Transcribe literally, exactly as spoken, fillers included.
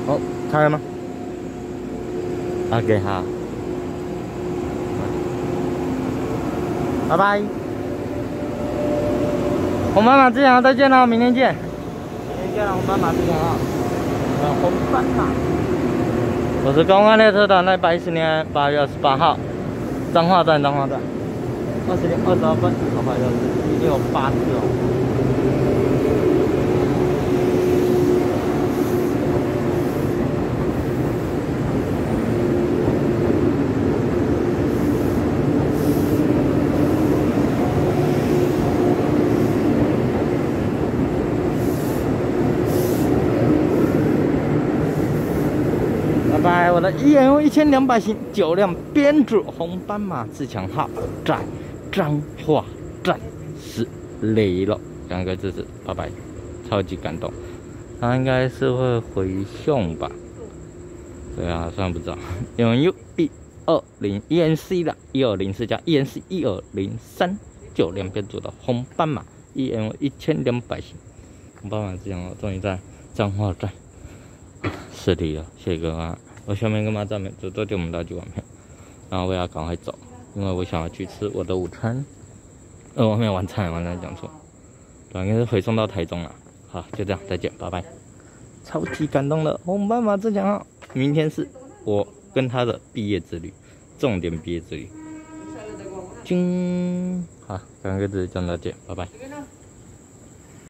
哦，开了吗？啊，给他。拜拜。红斑马自强号再见了，明天见。明天见了，红斑马自强号。呃，红斑马。我是公安列车团在一四年八月二十八号，彰化站，彰化站。二十点二十二分，好快就是已经有八次哦。拜拜，我的 E N O 一千两百型九辆编组红斑马自强号在彰化站驶雷了，两个字是拜拜，超级感动。他应该是会回送吧？对啊，虽然不知道。有 U 一二零 E N C 的一二零四加 E N C 一二零三九辆编组的红斑马 E N O 一千两百型红斑马自强号终于在彰化站驶离了，谢谢各位。我下面跟妈在没走多久我们到九万票，然后我要赶快走，因为我想要去吃我的午餐。呃，我没有晚餐，晚餐讲错，对，应该是回送到台中了。好，就这样，再见，拜拜。超级感动的红斑马自强号，明天是我跟他的毕业之旅，重点毕业之旅。金，好，刚刚跟大家讲再见，拜拜。